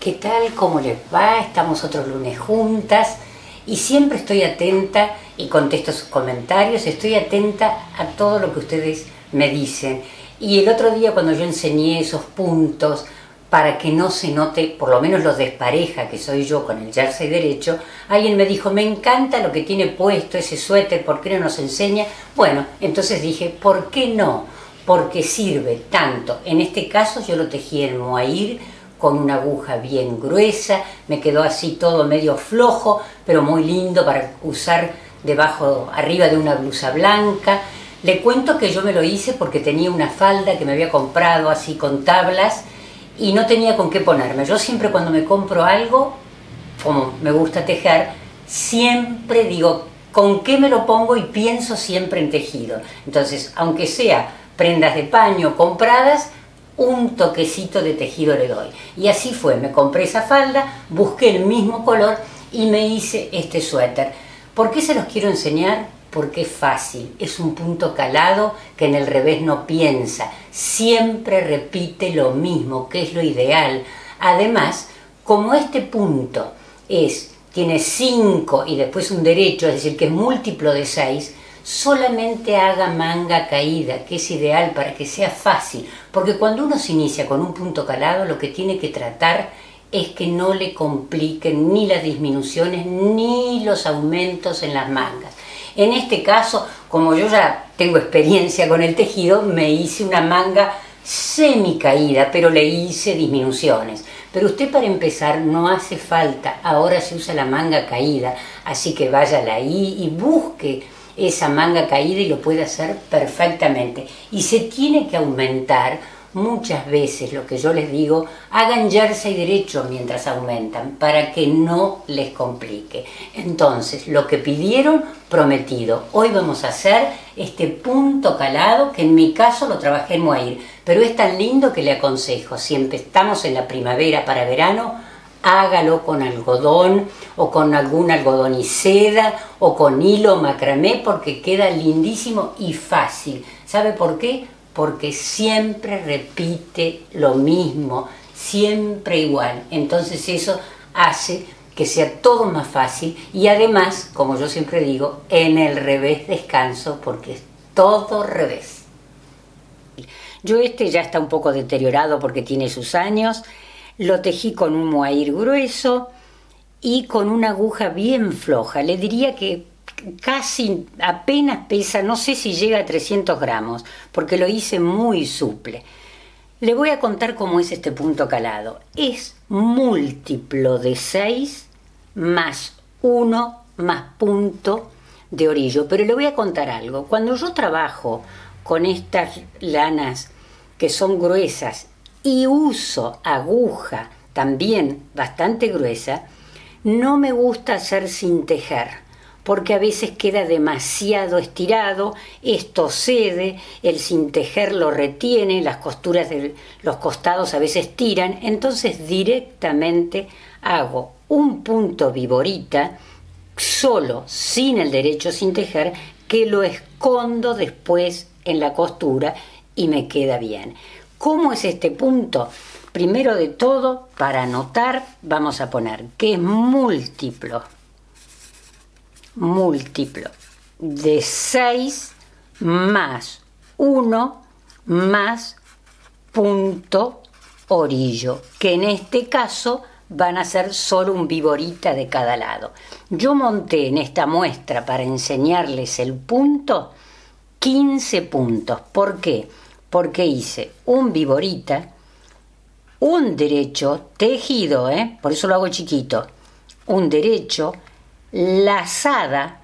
¿Qué tal? ¿Cómo les va? Estamos otro lunes juntas y siempre estoy atenta y contesto sus comentarios, estoy atenta a todo lo que ustedes me dicen. Y el otro día cuando yo enseñé esos puntos para que no se note, por lo menos los despareja que soy yo con el jersey derecho, alguien me dijo, me encanta lo que tiene puesto ese suéter, ¿por qué no nos enseña? Bueno, entonces dije, ¿por qué no? Porque sirve tanto. En este caso yo lo tejí en mohair, con una aguja bien gruesa, me quedó así todo medio flojo, pero muy lindo para usar debajo, arriba de una blusa blanca. Le cuento que yo me lo hice porque tenía una falda que me había comprado así con tablas y no tenía con qué ponerme. Yo siempre cuando me compro algo, como me gusta tejer, siempre digo, ¿con qué me lo pongo? Y pienso siempre en tejido. Entonces, aunque sea prendas de paño compradas, un toquecito de tejido le doy. Y así fue, me compré esa falda, busqué el mismo color y me hice este suéter. ¿Por qué se los quiero enseñar? Porque es fácil, es un punto calado que en el revés no piensa, siempre repite lo mismo, que es lo ideal. Además, como este punto tiene 5 y después un derecho, es decir, que es múltiplo de 6, solamente haga manga caída, que es ideal para que sea fácil, porque cuando uno se inicia con un punto calado, lo que tiene que tratar es que no le compliquen ni las disminuciones ni los aumentos en las mangas. En este caso, como yo ya tengo experiencia con el tejido, me hice una manga semi caída, pero le hice disminuciones. Pero usted para empezar no hace falta, ahora se usa la manga caída, así que váyala ahí y busque esa manga caída y lo puede hacer perfectamente. Y se tiene que aumentar muchas veces, lo que yo les digo, hagan jersey derecho mientras aumentan para que no les complique. Entonces, lo que pidieron, prometido. Hoy vamos a hacer este punto calado, que en mi caso lo trabajé en mohair, pero es tan lindo que le aconsejo, si estamos en la primavera para verano, hágalo con algodón o con algún algodón y seda o con hilo macramé porque queda lindísimo y fácil. ¿Sabe por qué? Porque siempre repite lo mismo, siempre igual. Entonces eso hace que sea todo más fácil y además, como yo siempre digo, en el revés descanso porque es todo revés. Yo ya está un poco deteriorado porque tiene sus años. Lo tejí con un mohair grueso y con una aguja bien floja. Le diría que casi apenas pesa, no sé si llega a 300 gramos, porque lo hice muy suple. Le voy a contar cómo es este punto calado. Es múltiplo de 6 más 1 más punto de orillo. Pero le voy a contar algo. Cuando yo trabajo con estas lanas que son gruesas y uso aguja también bastante gruesa, no me gusta hacer sin tejer, porque a veces queda demasiado estirado, esto cede, el sin tejer lo retiene, las costuras de los costados a veces tiran, entonces directamente hago un punto viborita, solo, sin el derecho sin tejer, que lo escondo después en la costura y me queda bien. ¿Cómo es este punto? Primero de todo, para anotar, vamos a poner que es múltiplo de 6 más 1 más punto orillo, que en este caso van a ser solo un viborita de cada lado. Yo monté en esta muestra para enseñarles el punto 15 puntos. ¿Por qué? Porque hice un viborita, un derecho tejido, por eso lo hago chiquito, un derecho, lazada,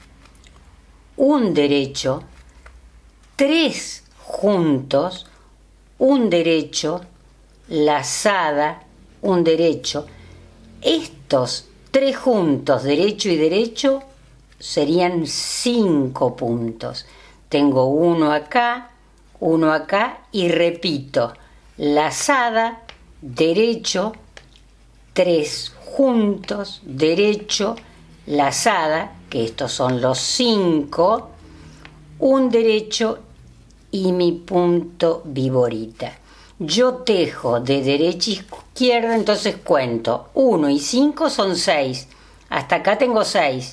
un derecho, 3 juntos, un derecho, lazada, un derecho. Estos 3 juntos, derecho y derecho, serían 5 puntos. Tengo uno acá y repito, lazada, derecho, 3 juntos, derecho, lazada, que estos son los 5, un derecho y mi punto viborita. Yo tejo de derecha a izquierda, entonces cuento 1 y 5 son 6, hasta acá tengo 6,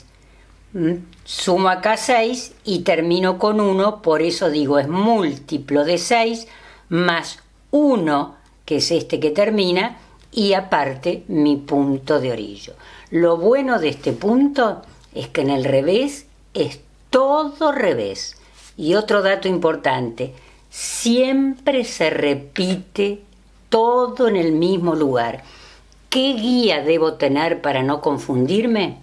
sumo acá 6 y termino con 1, por eso digo es múltiplo de 6 más 1, que es este que termina, y aparte mi punto de orillo. Lo bueno de este punto es que en el revés es todo revés. Y otro dato importante, siempre se repite todo en el mismo lugar. ¿Qué guía debo tener para no confundirme?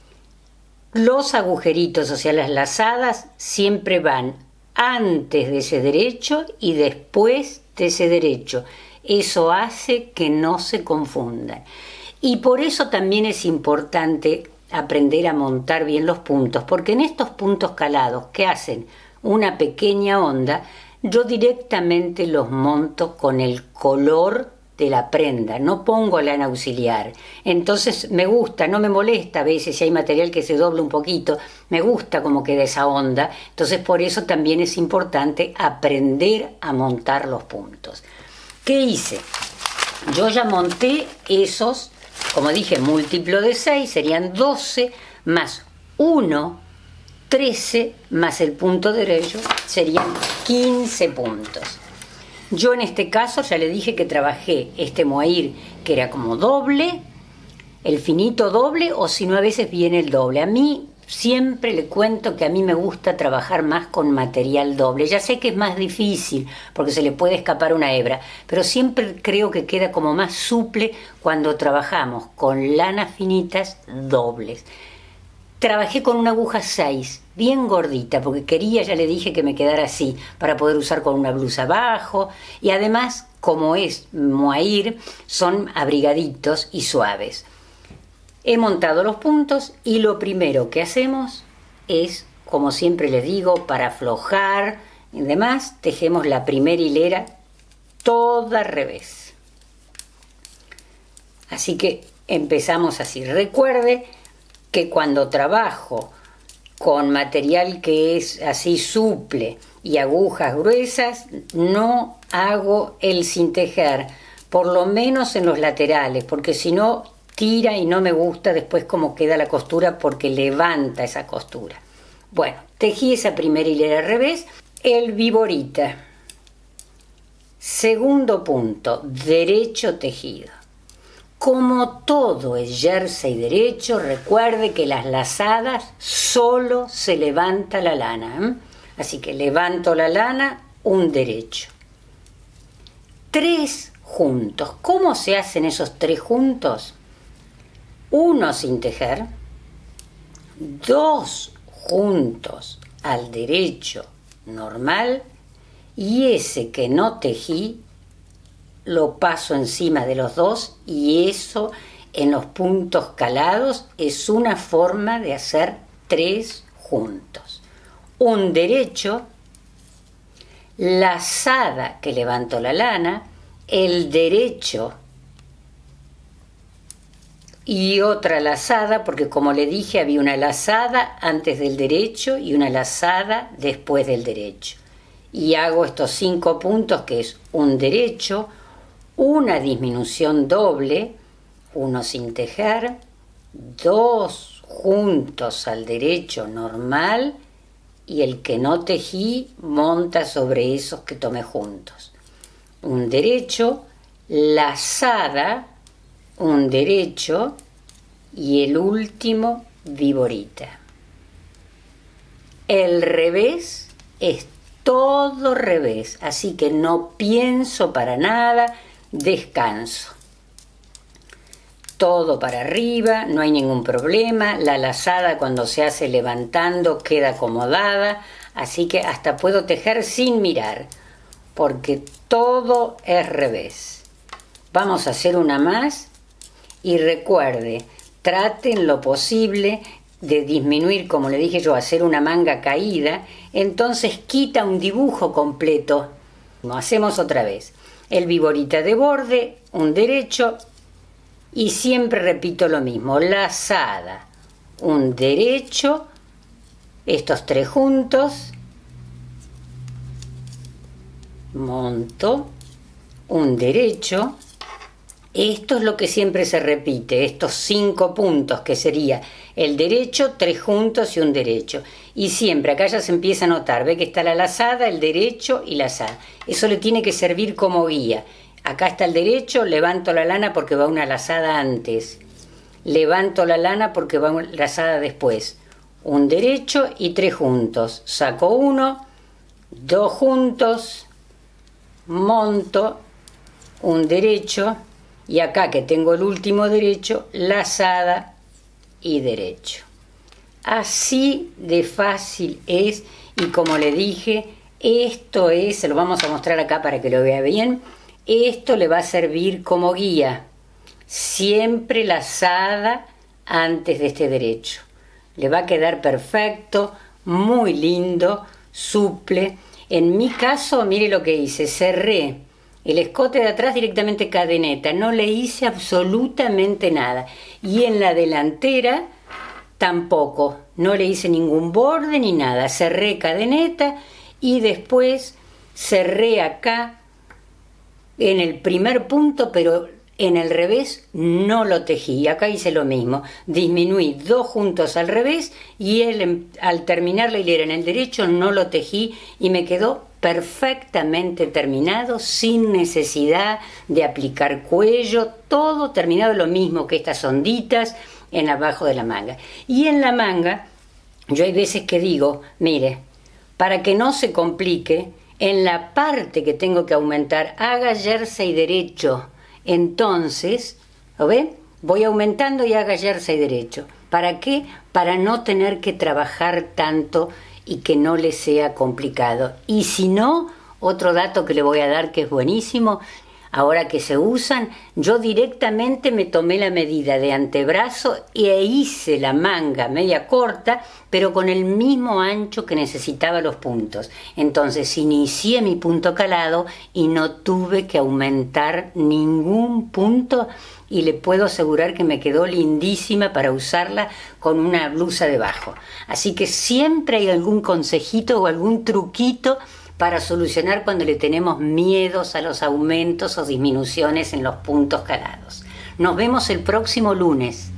Los agujeritos, o sea, las lazadas, siempre van antes de ese derecho y después de ese derecho. Eso hace que no se confundan. Y por eso también es importante aprender a montar bien los puntos, porque en estos puntos calados que hacen una pequeña onda, yo directamente los monto con el color de la prenda, no pongo lana auxiliar. Entonces me gusta, no me molesta a veces si hay material que se dobla un poquito, me gusta cómo queda esa onda, entonces por eso también es importante aprender a montar los puntos. ¿Qué hice? Yo ya monté esos, como dije, múltiplo de 6, serían 12, más 1, 13, más el punto derecho, serían 15 puntos. Yo en este caso ya le dije que trabajé este mohair, que era como doble, el finito doble, o si no a veces viene el doble. A mí siempre le cuento que a mí me gusta trabajar más con material doble. Ya sé que es más difícil porque se le puede escapar una hebra, pero siempre creo que queda como más suple cuando trabajamos con lanas finitas dobles. Trabajé con una aguja 6, bien gordita, porque quería, ya le dije, que me quedara así, para poder usar con una blusa abajo, y además, como es mohair, son abrigaditos y suaves. He montado los puntos y lo primero que hacemos es, como siempre les digo, para aflojar y demás, tejemos la primera hilera toda al revés. Así que empezamos así. Recuerde que cuando trabajo con material que es así suple y agujas gruesas, no hago el sin tejer, por lo menos en los laterales, porque si no tira y no me gusta después cómo queda la costura, porque levanta esa costura. Bueno, tejí esa primera hilera al revés, el viborita. Segundo punto, derecho tejido. Como todo es jersey derecho, recuerde que las lazadas solo se levanta la lana. Así que levanto la lana, un derecho. 3 juntos. ¿Cómo se hacen esos 3 juntos? 1 sin tejer, 2 juntos al derecho normal y ese que no tejí lo paso encima de los 2 y eso en los puntos calados es una forma de hacer 3 juntos. Un derecho, lazada que levanto la lana, el derecho y otra lazada, porque como le dije había una lazada antes del derecho y una lazada después del derecho. Y hago estos 5 puntos que es un derecho, una disminución doble, 1 sin tejer, 2 juntos al derecho normal y el que no tejí monta sobre esos que tomé juntos. Un derecho, lazada, un derecho y el último viborita. El revés es todo revés, así que no pienso para nada, descanso. Todo para arriba, no hay ningún problema, la lazada cuando se hace levantando queda acomodada, así que hasta puedo tejer sin mirar, porque todo es revés. Vamos a hacer una más y recuerde, traten lo posible de disminuir, como le dije yo, hacer una manga caída, entonces quita un dibujo completo. Lo hacemos otra vez. El viborita de borde, un derecho y siempre repito lo mismo, lazada, un derecho, estos 3 juntos, monto, un derecho, Esto es lo que siempre se repite, estos 5 puntos, que sería el derecho, 3 juntos y un derecho. Y siempre, acá ya se empieza a notar, ve que está la lazada, el derecho y lazada. Eso le tiene que servir como guía. Acá está el derecho, levanto la lana porque va una lazada antes. Levanto la lana porque va una lazada después. Un derecho y 3 juntos. Saco 1, 2 juntos, monto, un derecho. Y acá que tengo el último derecho, lazada y derecho. Así de fácil es, y como le dije, esto es, se lo vamos a mostrar acá para que lo vea bien, esto le va a servir como guía. Siempre lazada antes de este derecho. Le va a quedar perfecto, muy lindo, suple. En mi caso, mire lo que hice, cerré el escote de atrás directamente cadeneta, no le hice absolutamente nada. Y en la delantera tampoco, no le hice ningún borde ni nada. Cerré cadeneta y después cerré acá en el primer punto, pero en el revés no lo tejí. Acá hice lo mismo, disminuí 2 juntos al revés y al terminar la hilera en el derecho no lo tejí y me quedó perfectamente terminado, sin necesidad de aplicar cuello, todo terminado, lo mismo que estas onditas en abajo de la manga. Y en la manga, yo hay veces que digo, mire, para que no se complique, en la parte que tengo que aumentar, haga jersey derecho. Entonces, ¿lo ven? Voy aumentando y haga jersey derecho. ¿Para qué? Para no tener que trabajar tanto y que no le sea complicado. Y si no, otro dato que le voy a dar que es buenísimo, ahora que se usan, yo directamente me tomé la medida de antebrazo e hice la manga media corta, pero con el mismo ancho que necesitaba los puntos. Entonces inicié mi punto calado y no tuve que aumentar ningún punto y le puedo asegurar que me quedó lindísima para usarla con una blusa debajo. Así que siempre hay algún consejito o algún truquito para solucionar cuando le tenemos miedos a los aumentos o disminuciones en los puntos calados. Nos vemos el próximo lunes.